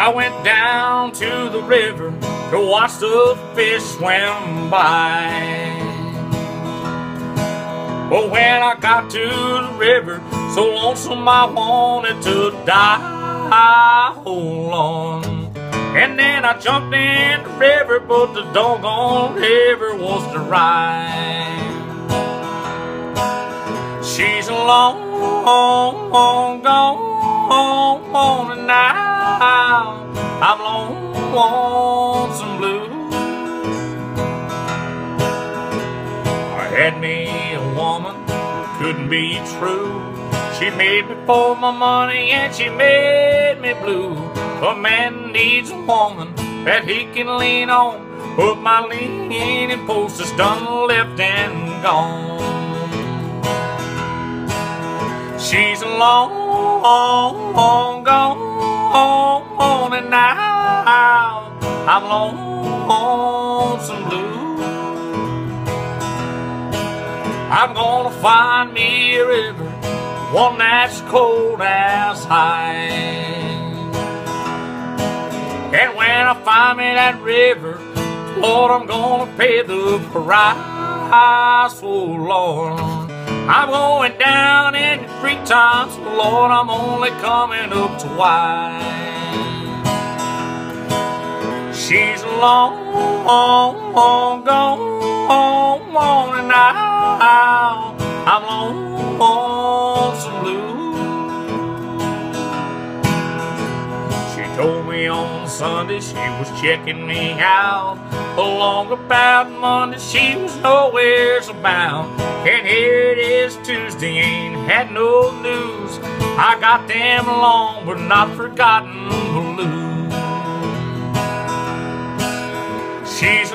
I went down to the river to watch the fish swim by. But when I got to the river, so lonesome I wanted to die. Hold on. And then I jumped in the river, but the doggone river was dry. She's long gone, and now I'm lonesome blue. I had me a woman, couldn't be true. She made me for my money and she made me blue. A man needs a woman that he can lean on, but my leaning post is done left and gone. She's long gone, and now I'm lonesome blue. I'm gonna find me a river, one that's cold as ice. And when I find me that river, Lord, I'm gonna pay the price. Oh Lord, I'm going down in 3 times. Lord, I'm only coming up twice. She's long gone, and now I'm lonesome blue. She told me on Sunday she was checking me out. Along about Monday she was nowhere's about. And here it is Tuesday, ain't had no news. I got them long but not forgotten blues. She's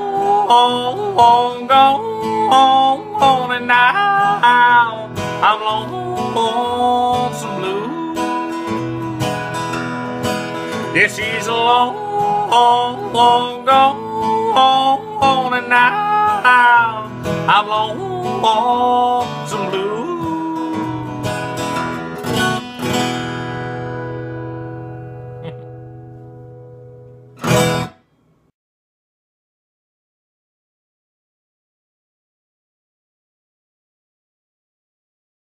long gone, and now I'm lonesome blue. Yeah, she's long gone, and now I'm lonesome blue.